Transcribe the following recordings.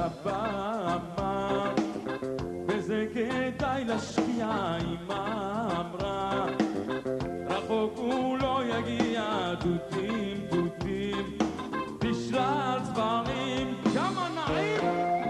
אבא אמר, וזה כדאי להשקיע, אמא אמרה, רחוק הוא לא יגיע, דודים דודים בשלל צבעים, כמה נעים.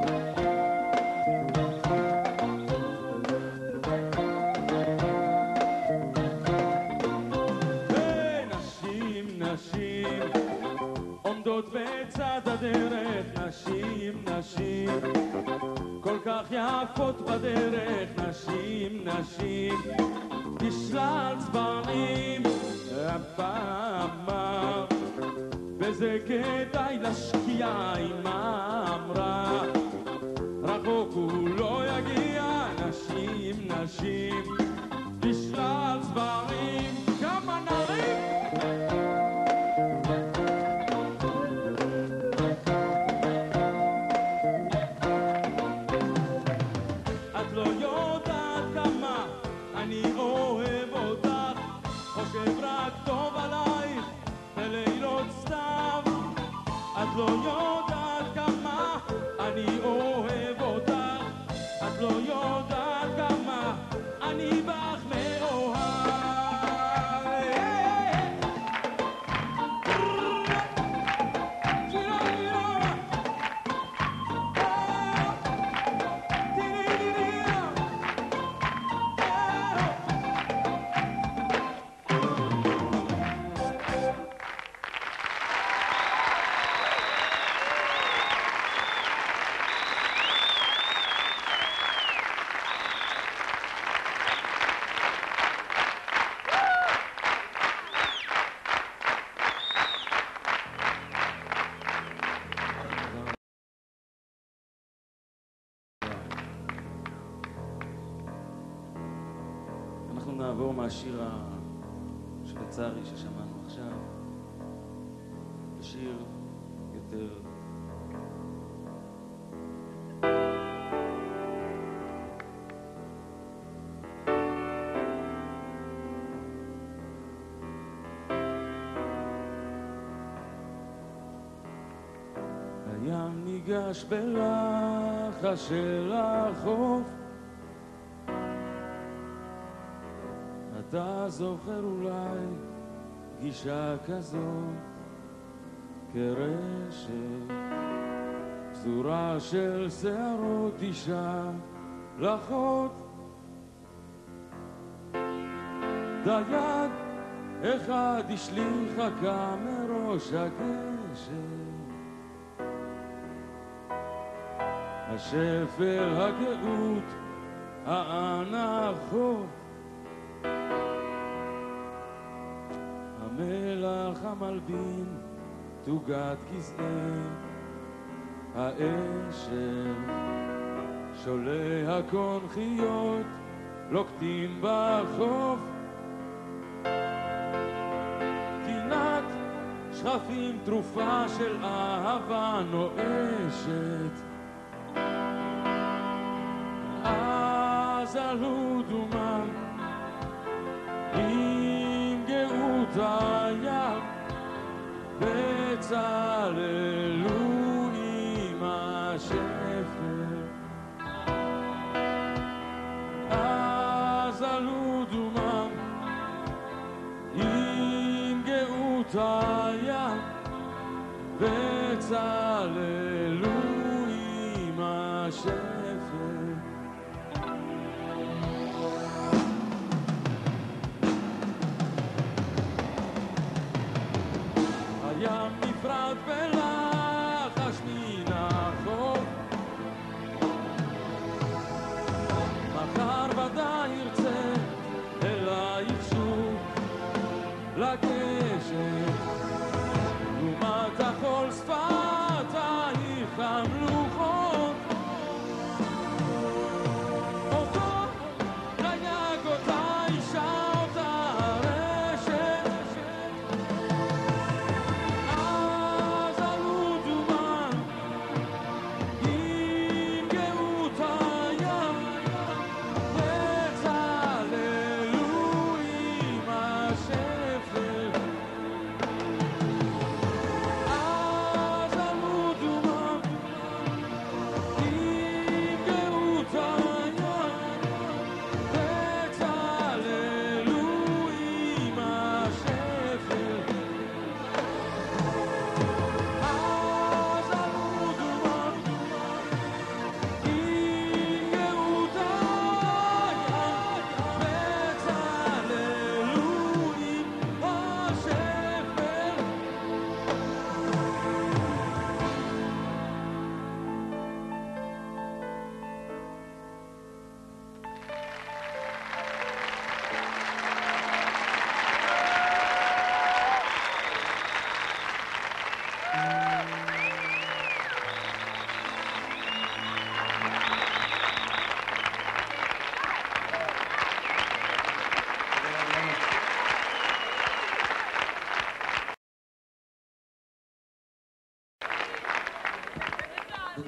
ונשים נשים עומדות בצד הדרך, נשים נשים כל כך יפות בדרך, נשים נשים בשלל צבעים. אבא אמר, וזה כדאי להשקיע, אמא אמרה, רחוק הוא לא יגיע, נשים נשים בשלל צבעים, כמה נעים. את לא יודעת כמה אני אוהב אותך, חושב רק טוב עלייך בלילות סתיו. את לא יודעת כמה אני אוהב אותך, את לא יודעת כמה אני בך מאוהב. אנחנו נעבור מהשיר השוויצרי ששמענו עכשיו לשיר יותר הים ניגש בלחש של החוף, אתה זוכר אולי פגישה כזאת, כרשת פזורה של שערות אישה לחות, דייג אחד השליך חכה מראש הגשם, השפל הגאות האנחות, המלח המלבין תוגת כסאי האשל, שולי הקונכיות לוקטים בחוף, קינת שכפים תרופה של אהבה נואשת, אז עלו דומם עם גאות הים, וצללו עם השפל, אז עלו דומם עם גאות הים, וצללו עם השפל. הים נפרד בלחש מן החוף,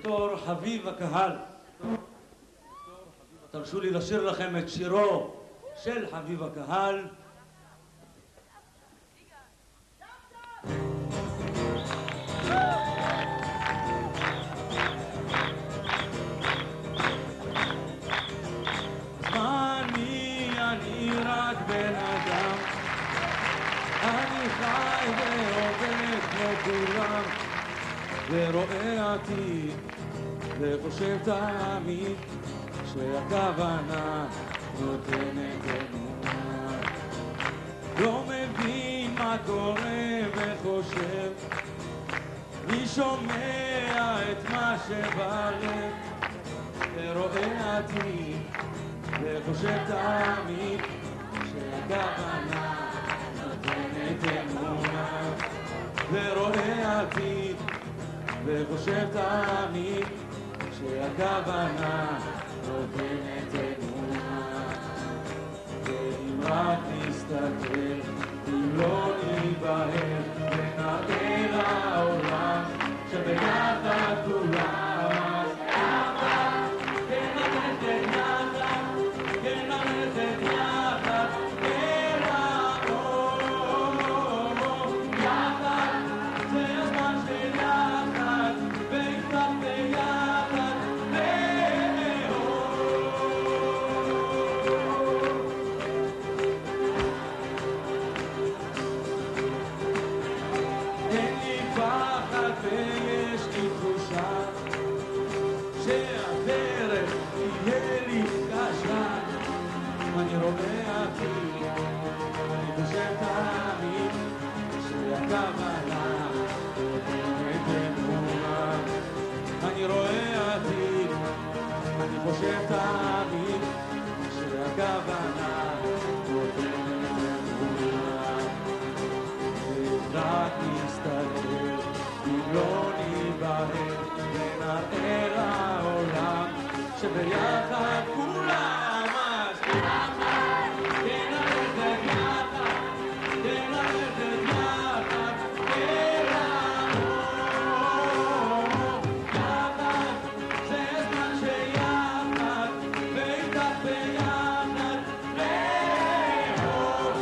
בתור חביב הקהל, תרשו לי לשיר לכם את שירו של חביב הקהל. אני רק בן אדם, אני חי ועובד כמו כולם, ורואה עתיד וחושב תמיד שהכוונה נותנת אמונה. לא מבין מה קורה וחושב, אני שומע את מה שבלב, ורואה עתיד וחושב תמיד שהכוונה נותנת אמונה. ורואה עתיד וחושב תמיד שהכוונה נותנת אמונה. ואם רק נסתכל, אם לא ניבהל, ונראה לעולם שביחד כולם, יחד, כן ללכת יחד, כן ללכת יחד אל האור. יחד, זה הזמן של יחד, ואיתך ביחד לאור. אין לי פחד ויש לי תחושה שהדרך תהיה לי קשה. אני רואה עתיד, אני חושב תמיד שהכוונה נותנת אמונה. אני רואה עתיד, אני חושב תמיד שהכוונה נותנת אמונה. רק נסתכל, אם לא ניבהל, ונראה לעולם שביחד כולם, אז יחד, כן ללכת יחד, כן ללכת יחד אל האור. יחד, זה הזמן שיחד, ואיתך ביחד לאור.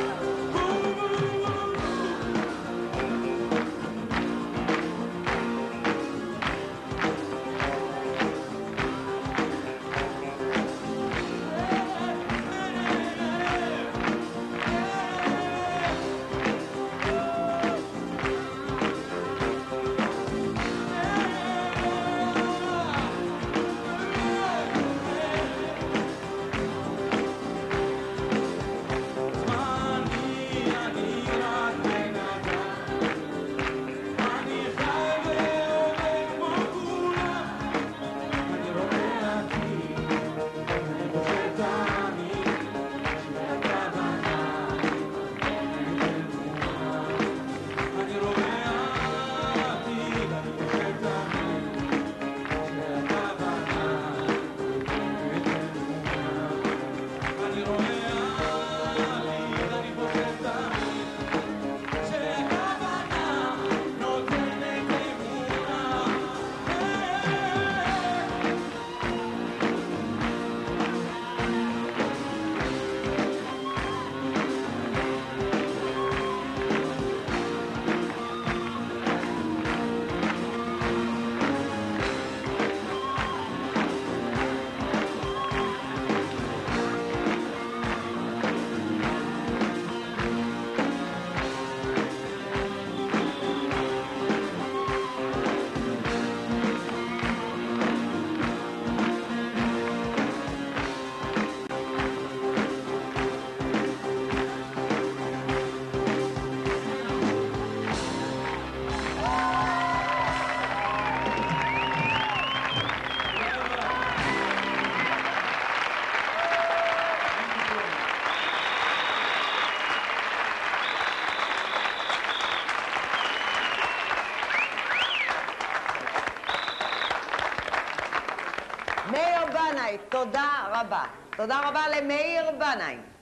מאיר בנאי, תודה רבה. תודה רבה למאיר בנאי.